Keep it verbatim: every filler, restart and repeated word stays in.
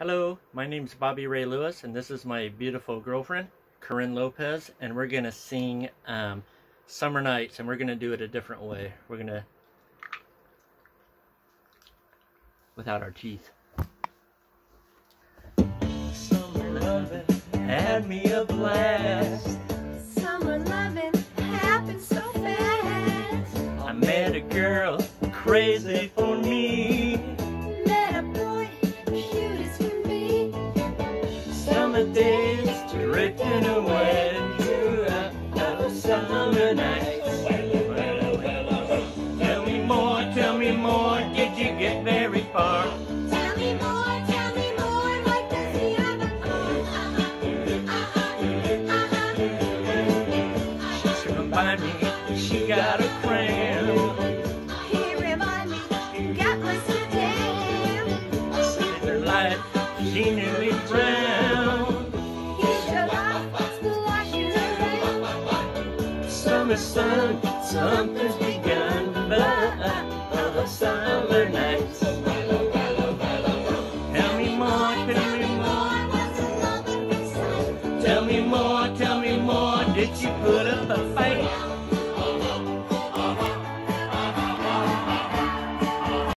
Hello, my name's Bobby Ray Lewis, and this is my beautiful girlfriend, Corinne Lopez, and we're going to sing um, Summer Nights, and we're going to do it a different way. We're going to, without our teeth. Summer loving had me a blast. Summer loving happened so fast. I met a girl crazy for me. Met a boy cute as can be. Summer days drifting away to a summer nights. Tell me more, tell me more, did you get very far? Tell me more, tell me more, like does he have a car? Uh-huh, uh-huh, uh-huh. She remind me she got a cram. He remind me, got Mister Damn. In her life, she knew he'd drown. He showed off, splashing around. Summer sun, something's begun, but of summer nights. Tell me more, tell me more. What's a lovely sight? Tell me more, tell me more, did you put up a fight?